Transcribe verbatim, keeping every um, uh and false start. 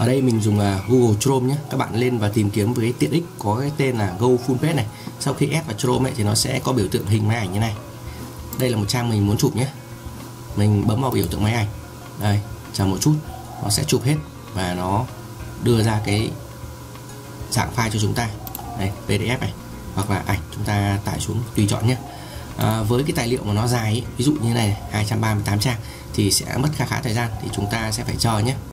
Ở đây mình dùng uh, Google Chrome nhé. Các bạn lên và tìm kiếm với cái tiện ích có cái tên là Go Full Page này. Sau khi ép vào Chrome ấy, thì nó sẽ có biểu tượng hình máy ảnh như này. Đây là một trang mình muốn chụp nhé. Mình bấm vào biểu tượng máy ảnh. Đây, chờ một chút, nó sẽ chụp hết và nó đưa ra cái dạng file cho chúng ta. Đây, pê đê ép này hoặc là ảnh, chúng ta tải xuống tùy chọn nhé. À, với cái tài liệu mà nó dài ấy, ví dụ như này hai trăm ba mươi tám trang thì sẽ mất khá khá thời gian, thì chúng ta sẽ phải chờ nhé.